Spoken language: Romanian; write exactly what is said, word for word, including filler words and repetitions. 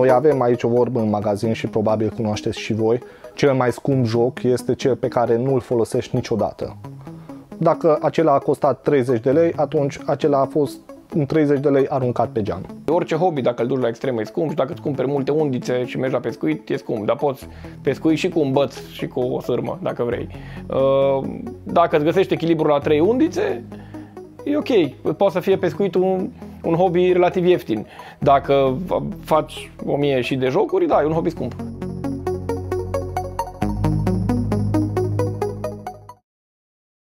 Noi avem aici o vorbă în magazin și probabil cunoașteți și voi. Cel mai scump joc este cel pe care nu îl folosești niciodată. Dacă acela a costat treizeci de lei, atunci acela a fost în treizeci de lei aruncat pe geam. Orice hobby, dacă îl duci la extremă, e scump și dacă îți cumperi multe undițe și mergi la pescuit, e scump. Dar poți pescui și cu un băț și cu o sârmă, dacă vrei. Dacă îți găsești echilibrul la trei undițe, e ok. Poate să fie pescuitul un, un hobby relativ ieftin. Dacă faci o mie și de jocuri, da, e un hobby scump.